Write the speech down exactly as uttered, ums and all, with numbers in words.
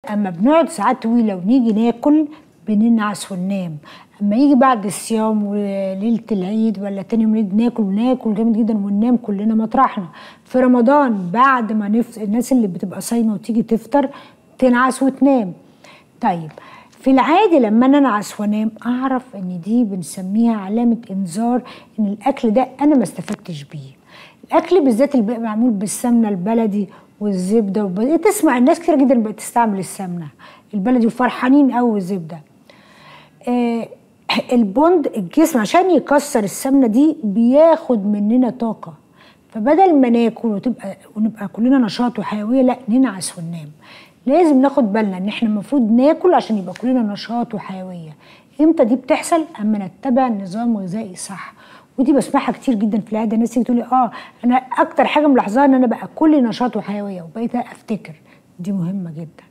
اما بنقعد ساعات طويله ونيجي ناكل بننعس وننام. اما يجي بعد الصيام وليله العيد ولا تاني يوم نيجي ناكل وناكل جامد جدا وننام كلنا مطرحنا. في رمضان بعد ما نفطر الناس اللي بتبقى صايمه وتيجي تفطر تنعس وتنام. طيب في العادي لما انا انعس وانام اعرف ان دي بنسميها علامه انذار ان الاكل ده انا ما استفدتش بيه. الاكل بالذات اللي بيبقى معمول بالسمنه البلدي والزبده وب... تسمع الناس كتير جدا بقت تستعمل السمنه البلدي وفرحانين قوي بالزبده. آه البوند الجسم عشان يكسر السمنه دي بياخد مننا طاقه، فبدل ما ناكل وتبقى ونبقى كلنا نشاط وحيويه لا ننعس وننام. لازم ناخد بالنا ان احنا المفروض ناكل عشان يبقى كلنا نشاط وحيويه. امتى دي بتحصل؟ اما نتبع نظام غذائي صح. ودي بسمعها كتير جدا في العياده، الناس تيجي تقول لي اه انا اكتر حاجه ملاحظاها ان انا بقى كل نشاط وحيويه، وبقيت افتكر دي مهمه جدا.